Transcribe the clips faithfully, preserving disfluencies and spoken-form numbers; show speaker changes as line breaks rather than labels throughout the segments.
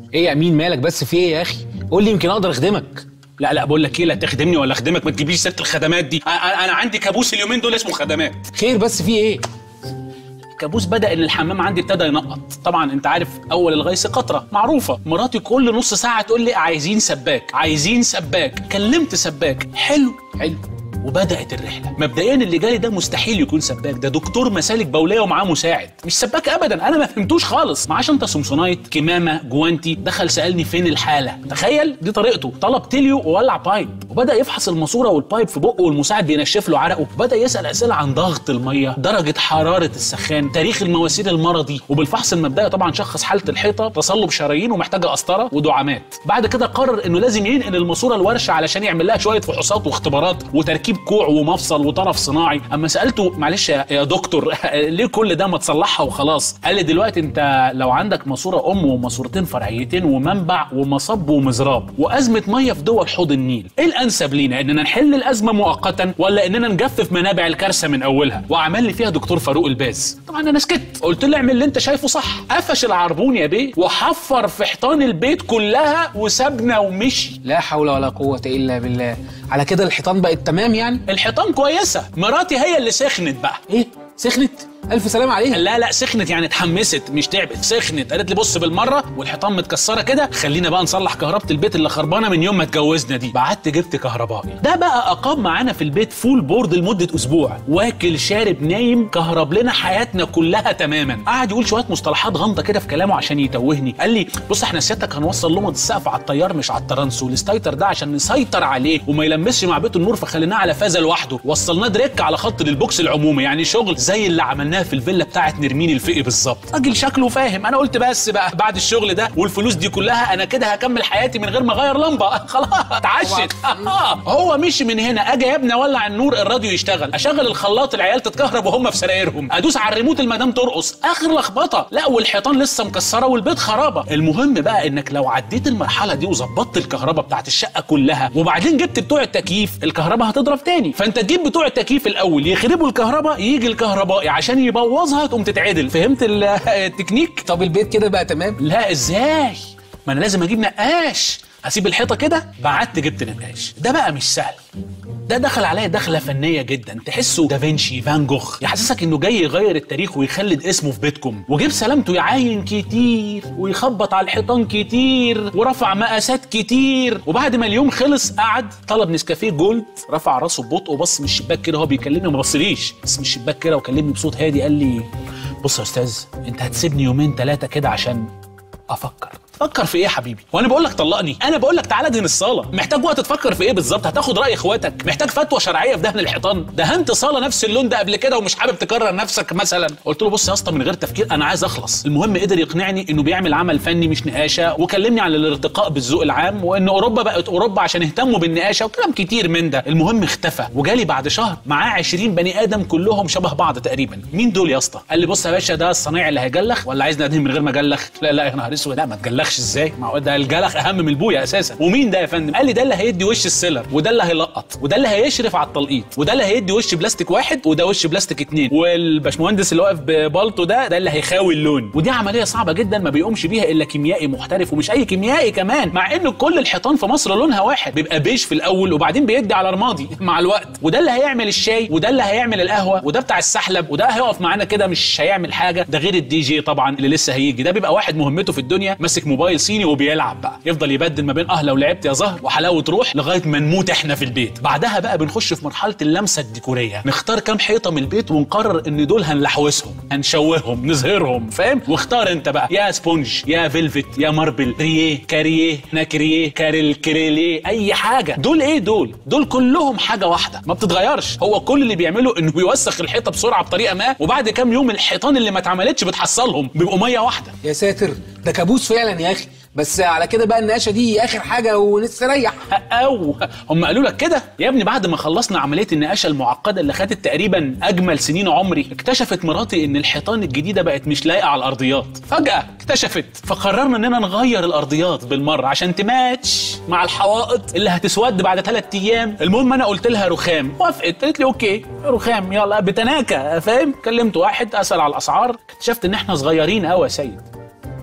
ايه يا امين مالك بس في ايه يا اخي؟ قول لي يمكن اقدر اخدمك.
لا لا بقول لك ايه، لا تخدمني ولا اخدمك، ما تجيبليش سيره الخدمات دي. انا انا عندي كابوس اليومين دول اسمه خدمات.
خير بس في ايه؟
الكابوس بدا ان الحمام عندي ابتدى ينقط. طبعا انت عارف اول الغيث قطره معروفه. مراتي كل نص ساعه تقول لي عايزين سباك عايزين سباك. كلمت سباك حلو حلو وبدات الرحله. مبدئيا اللي جاي ده مستحيل يكون سباك، ده دكتور مسالك بوليه ومعاه مساعد، مش سباك ابدا. انا ما فهمتوش خالص. معاه شنطه سمسونايت، كمامه، جوانتي. دخل سالني فين الحاله. تخيل دي طريقته. طلب تليو وولع بايب وبدا يفحص الماسوره والبايب في بقه والمساعد بينشف له عرقه. وبدا يسال اسئله عن ضغط الميه، درجه حراره السخان، تاريخ المواسير المرضي. وبالفحص المبدئي طبعا شخص حاله الحيطه تصلب شرايين ومحتاجه قسطره ودعامات. بعد كده قرر انه لازم ينقل الماسوره الورشه علشان يعمل لها شويه فحوصات واختبارات وتركيب كوع ومفصل وطرف صناعي. اما سالته معلش يا دكتور ليه كل ده ما تصلحها وخلاص؟ قال لي دلوقتي انت لو عندك ماسوره ام وماسورتين فرعيتين ومنبع ومصب ومزراب وازمه ميه في دول حوض النيل، ايه الانسب لينا؟ اننا نحل الازمه مؤقتا ولا اننا نجفف منابع الكارثه من اولها؟ وعمل لي فيها دكتور فاروق الباز. طبعا انا سكت، قلت له اعمل اللي انت شايفه صح. قفش العربون يا بيه وحفر في حيطان البيت كلها وسابنا ومشي.
لا حول ولا قوه الا بالله. على كده الحيطان بقت تمام يعني؟
الحيطان كويسه، مراتي هي اللي سخنت بقى.
ايه سخنت؟ الف سلام عليها.
لا لا سخنت يعني اتحمست مش تعبت، سخنت. قالت لي بص بالمره والحيطان متكسره كده، خلينا بقى نصلح كهربه البيت اللي خربانه من يوم ما اتجوزنا دي. بعت جبت كهربائي. ده بقى اقام معانا في البيت فول بورد لمده اسبوع، واكل شارب نايم، كهرب لنا حياتنا كلها تماما. قعد يقول شويه مصطلحات غامضه كده في كلامه عشان يتوهني. قال لي بص احنا سيادتك هنوصل لمض السقف على التيار مش على الترانس، والستايتر ده عشان نسيطر عليه وما يلمسش مع بيت النور فخليناه على فازه لوحده، وصلناه دريك على خط للبوكس العمومي، يعني شغل زي اللي عملناه في الفيلا بتاعت نرمين الفقي بالظبط. راجل شكله فاهم. انا قلت بس بقى بعد الشغل ده والفلوس دي كلها انا كده هكمل حياتي من غير ما اغير لمبه. خلاص اتعشت. هو مشي من هنا. اجي يا ابني اولع النور الراديو يشتغل، اشغل الخلاط العيال تتكهرب وهم في سرايرهم، ادوس على الريموت المدام ترقص، اخر لخبطه. لا والحيطان لسه مكسره والبيت خرابه. المهم بقى انك لو عديت المرحله دي وظبطت الكهرباء بتاعت الشقه كلها وبعدين جبت بتوع التكييف، الكهرباء هتضرب تاني. فانت تجيب بتوع التكييف الاول يخربوا الكهرباء، يجي الكهربائي عشان يبوظها تقوم تتعدل. فهمت التكنيك؟
طب البيت كده بقى تمام؟
لا ازاي؟ ما انا لازم اجيب نقاش. هسيب الحيطه كده؟ بعت جبت نقاش. ده بقى مش سهل. ده دخل عليا دخله فنيه جدا، تحسه دافنشي فان جوخ، يحسسك انه جاي يغير التاريخ ويخلد اسمه في بيتكم. وجيب سلامته يعاين كتير ويخبط على الحيطان كتير ورفع مقاسات كتير. وبعد ما اليوم خلص قعد طلب نسكافيه جولد، رفع راسه ببطء وبص من الشباك كده وهو بيكلمني، وما بصليش بس من الشباك كده وكلمني بصوت هادي. قال لي بص يا استاذ انت هتسيبني يومين ثلاثه كده عشان افكر. تفكر في ايه يا حبيبي؟ وانا بقول لك طلقني؟ انا بقول لك تعالى ادهن الصاله. محتاج وقت تفكر في ايه بالظبط؟ هتاخد راي اخواتك؟ محتاج فتوى شرعيه في دهن الحيطان؟ دهنت صاله نفس اللون ده قبل كده ومش حابب تكرر نفسك مثلا؟ قلت له بص يا اسطى من غير تفكير انا عايز اخلص. المهم قدر يقنعني انه بيعمل عمل فني مش نقاشه، وكلمني عن الارتقاء بالذوق العام وان اوروبا بقت اوروبا عشان اهتموا بالنقاشه وكلام كتير من ده. المهم اختفى وجالي بعد شهر معاه عشرين بني ادم كلهم شبه بعض تقريبا. مين دول يا اسطى؟ قال لي بص يا باشا ده الصنايعي اللي هيجلخ ولا عايزني ادهن من غير ما اجلخ؟ لا لا يا نهار اسود، لا ما تجلخش ازاي؟ ده الجلخ اهم من البويه اساسا. ومين ده يا فندم؟ قال لي ده اللي هيدي وش السيلر، وده اللي هيلقط، وده اللي هيشرف على التلقيط، وده اللي هيدي وش بلاستيك واحد، وده وش بلاستيك اتنين، والباشمهندس اللي واقف ببالطو ده ده اللي هيخاوي اللون. ودي عمليه صعبه جدا ما بيقومش بيها الا كيميائي محترف، ومش اي كيميائي كمان، مع انه كل الحيطان في مصر لونها واحد، بيبقى بيج في الاول وبعدين بيدي على رمادي مع الوقت. وده اللي هيعمل الشاي، وده اللي هيعمل القهوه، وده بتاع السحلب، وده هيقف معانا كده مش هيعمل حاجه. ده غير الدي جي طبعا اللي لسه هيجي. ده بيبقى واحد مهمته في الدنيا ماسك موبايل صيني وبيلعب بقى، يفضل يبدل ما بين اه لو لعبت يا زهر وحلاوه روح لغايه ما نموت احنا في البيت. بعدها بقى بنخش في مرحله اللمسه الديكوريه، نختار كام حيطه من البيت ونقرر ان دول هنلحوسهم هنشوههم نظهرهم، فاهم؟ واختار انت بقى يا سبونج يا فيلفت يا ماربل ريه كاريه ناكريه كارل كريليه اي حاجه. دول ايه دول؟ دول كلهم حاجه واحده ما بتتغيرش. هو كل اللي بيعمله انه بيوسخ الحيطه بسرعه بطريقه ما، وبعد كام يوم الحيطان اللي ما اتعملتش بتحصلهم بيبقوا ميه واحده.
يا ساتر ده كابوس فعلا يا اخي. بس على كده بقى النقاشه دي اخر حاجه ونستريح.
او هم قالوا لك كده يا ابني؟ بعد ما خلصنا عمليه النقاشه المعقده اللي خدت تقريبا اجمل سنين عمري، اكتشفت مراتي ان الحيطان الجديده بقت مش لايقه على الارضيات. فجاه اكتشفت، فقررنا اننا نغير الارضيات بالمره عشان تماتش مع الحوائط اللي هتسود بعد ثلاث ايام. المهم انا قلت لها رخام، وافقت. قالت لي اوكي رخام يلا بتناكه، فاهم؟ كلمت واحد اسال على الاسعار، اكتشفت ان احنا صغيرين قوي يا سيد.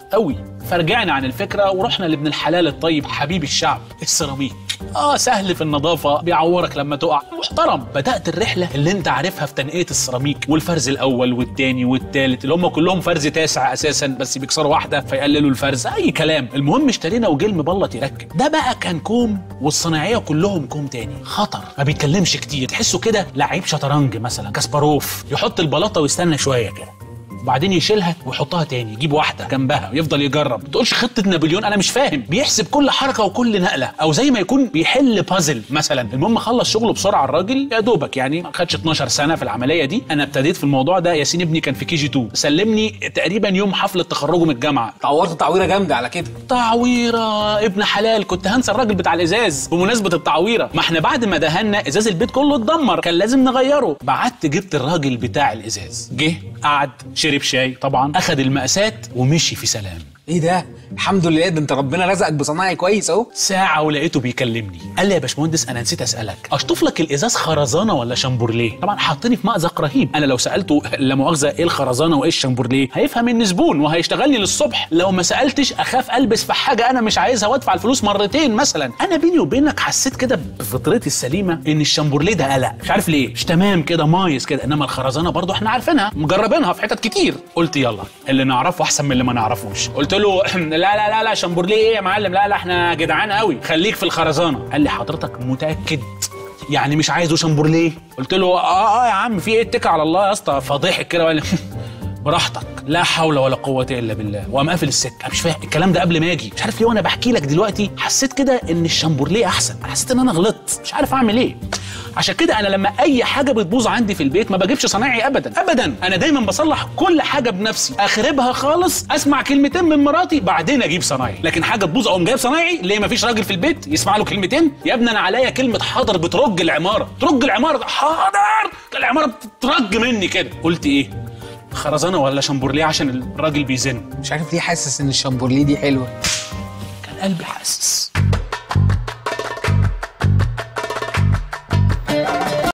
قوي. فرجعنا عن الفكره ورحنا لابن الحلال الطيب حبيب الشعب، السيراميك. اه سهل في النظافه، بيعورك لما تقع، محترم. بدات الرحله اللي انت عارفها في تنقيه السيراميك، والفرز الاول والثاني والثالث اللي هم كلهم فرز تاسع اساسا، بس بيكسروا واحده فيقللوا الفرز، اي كلام. المهم اشترينا وجه المبلط يركب. ده بقى كان كوم، والصناعيه كلهم كوم تاني خطر، ما بيتكلمش كتير، تحسه كده لعيب شطرنج مثلا، كاسباروف، يحط البلاطه ويستنى شويه كده وبعدين يشيلها ويحطها تاني، يجيب واحده جنبها ويفضل يجرب. ما تقولش خطه نابليون، انا مش فاهم. بيحسب كل حركه وكل نقله، او زي ما يكون بيحل بازل مثلا. المهم خلص شغله بسرعه الراجل، يا دوبك يعني ما خدش اتناشر سنه في العمليه دي. انا ابتديت في الموضوع ده، ياسين ابني كان في كي جي اتنين، سلمني تقريبا يوم حفله تخرجه من الجامعه.
تعورت تعويره جامده على كده.
تعويره ابن حلال، كنت هنسى الراجل بتاع الازاز بمناسبه التعويره. ما احنا بعد ما دهنا ازاز البيت كله اتدمر، كان لازم نغيره. بعت جبت الراجل بتاع الازاز، جه قعد شرب شاي طبعا، اخد المقاسات ومشي في سلام.
ايه ده؟ الحمد لله، ده انت ربنا رزقك بصناعي كويس اهو.
ساعه ولقيته بيكلمني، قال لي يا باشمهندس انا نسيت اسالك، اشطف لك الازاز خرزانه ولا شامبورليه؟ طبعا حاطني في مأزق رهيب. انا لو سالته لا مؤاخذه ايه الخرزانه وايه الشامبورليه هيفهم ان زبون وهيشتغلني للصبح. لو ما سالتش اخاف البس في حاجه انا مش عايزها وادفع الفلوس مرتين مثلا. انا بيني وبينك حسيت كده بفطرتي السليمه ان الشامبورليه ده قلق، مش عارف ليه، مش تمام كده مايس كده، انما الخرزانه برضو احنا عارفينها مجربينها في حتت كتير. قلت يلا اللي نعرفه احسن من اللي ما نعرفوش. قلت له لا لا لا لا شامبورليه ايه يا معلم، لا لا احنا جدعان قوي، خليك في الخرزانه. قال لي حضرتك متاكد يعني مش عايزه شامبورليه؟ قلت له اه اه يا عم في ايه، اتكل على الله يا اسطى. فضحك كده وقال لي براحتك، لا حول ولا قوه الا بالله، وقام قافل السكه. مش فاهم الكلام ده قبل ما اجي، مش عارف ليه. وانا بحكي لك دلوقتي حسيت كده ان الشامبورليه احسن، حسيت ان انا غلطت، مش عارف اعمل ايه. عشان كده انا لما اي حاجه بتبوظ عندي في البيت ما بجيبش صنايعي ابدا ابدا، انا دايما بصلح كل حاجه بنفسي، اخربها خالص، اسمع كلمتين من مراتي بعدين اجيب صنايعي. لكن حاجه تبوظ اقوم جايب صنايعي ليه؟ ما فيش راجل في البيت يسمع له كلمتين؟ يا ابني انا عليا كلمه حاضر بترج العماره، ترج العماره، حاضر العماره بترج مني كده. قلت ايه، خرزانه ولا شامبورليه عشان الراجل بيزن؟
مش عارف ليه حاسس ان الشامبورليه دي حلوه.
كان قلبي حاسس.